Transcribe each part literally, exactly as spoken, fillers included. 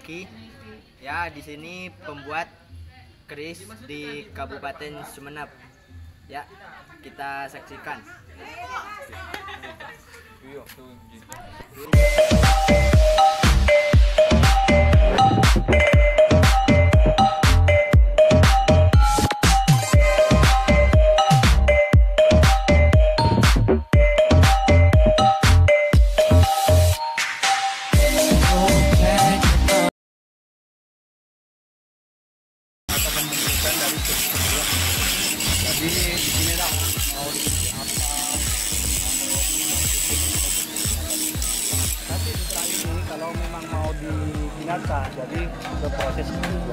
Lucky. Ya, di sini pembuat keris di Kabupaten Sumeneb. Ya, kita saksikan. Jadi di sini dah mau diisi apa, tapi setelah ini kalau memang mau dibinaca, jadi berproses juga.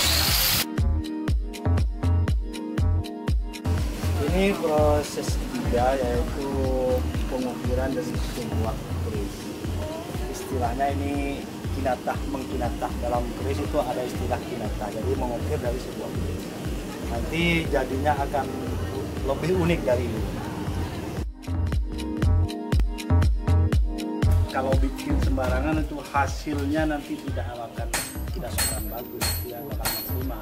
Ini proses ketiga, yaitu pengukiran dari sebuah keris. Istilahnya ini kinatah, mengkinatah. Dalam keris itu ada istilah kinatah, jadi mengukir dari sebuah keris. Nanti jadinya akan lebih unik dari ini. Kalau bikin sembarangan itu hasilnya nanti tidak akan tidak akan bagus, tidak akan maksimal.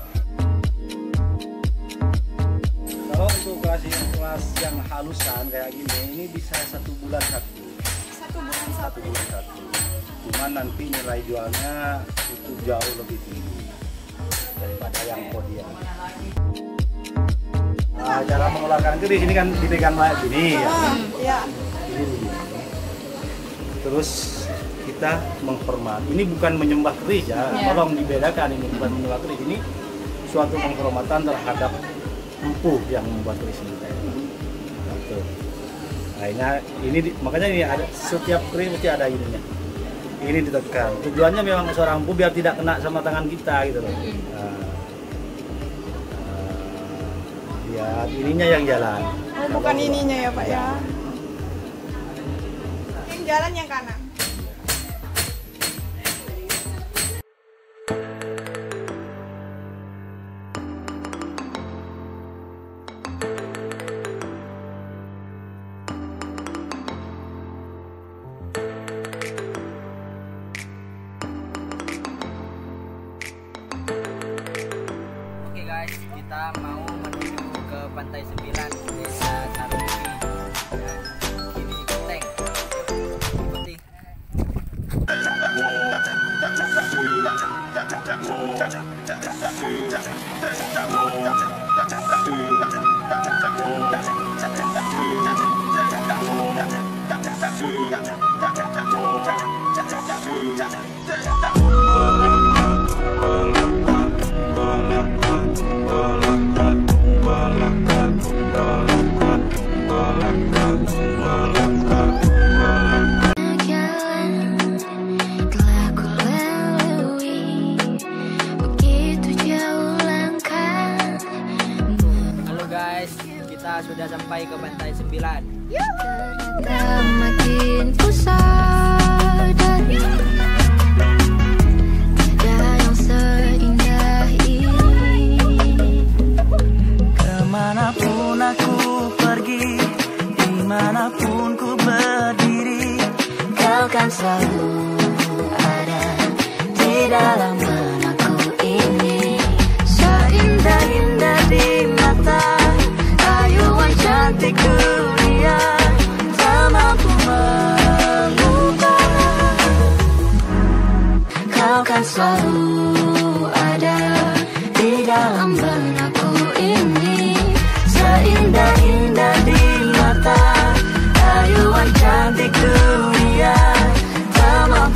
Kalau untuk kelas kelas yang halusan kayak gini, ini bisa satu bulan satu. Satu bulan satu. Satu bulan satu. Cuman nanti nilai jualnya itu jauh lebih tinggi daripada yang podium. Nah, cara mengeluarkan keris ini kan dipegang kayak gini ya. Ya. Ini, ini. Terus kita menghormati. Ini bukan menyembah keris ya. Ya. Tolong dibedakan, ini bukan menyembah keris. Ini suatu penghormatan terhadap empu yang membuat keris ini. Gitu. Nah, ini makanya ini ada setiap keris mesti ada ininya. Ini ditekan. Tujuannya memang seorang empu biar tidak kena sama tangan kita gitu loh. Nah, ya, ininya yang jalan. Oh, bukan ininya ya Pak ya. Yang jalan yang kanan. Oke guys, kita mau menuju ke Pantai Sembilan, Desa Sarumpi dan Gili Genteng. Yuk, ikuti. Halo guys, kita sudah sampai ke Pantai Sembilan. Makin ku sadari tiada yang seindah ini. Kemanapun aku pergi, dimanapun ku berdiri, Kau kan selalu ada di dalam benakku ini. seindah-indah di mata, rayuan cantik dunia, tak mampu mengubah. Kau kan selalu ada di dalam benakku ini. Seindah-indah di mata, rayuan cantik dunia, tak mampu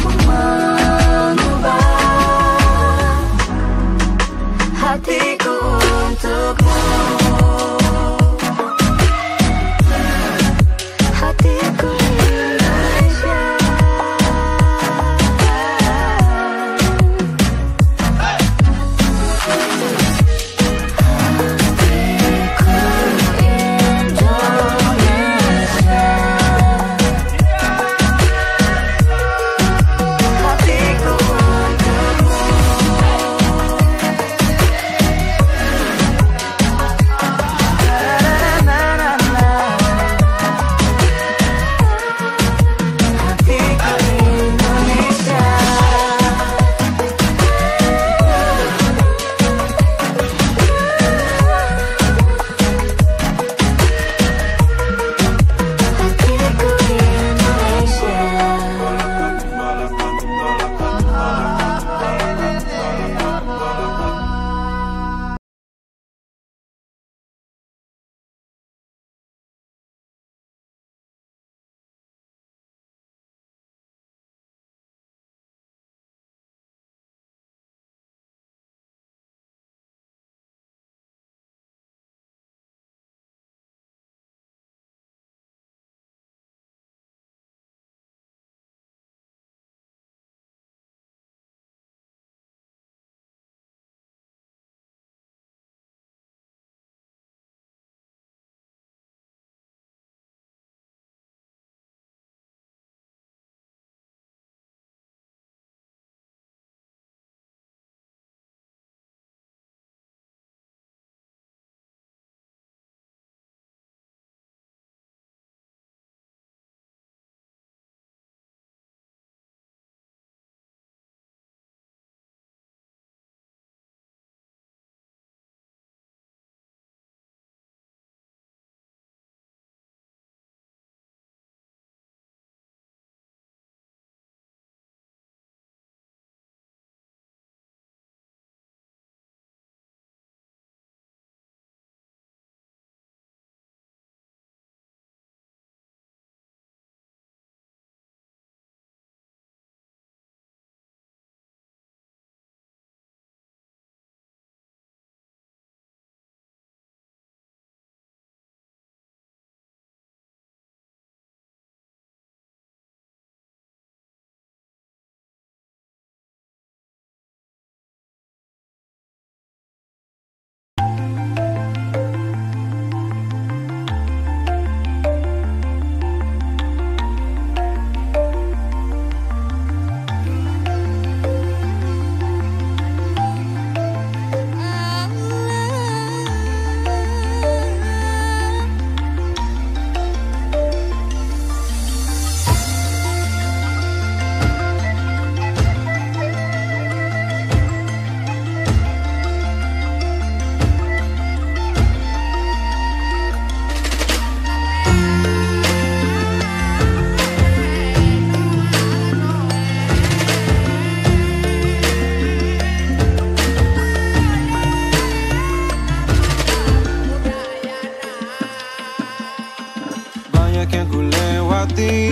hati.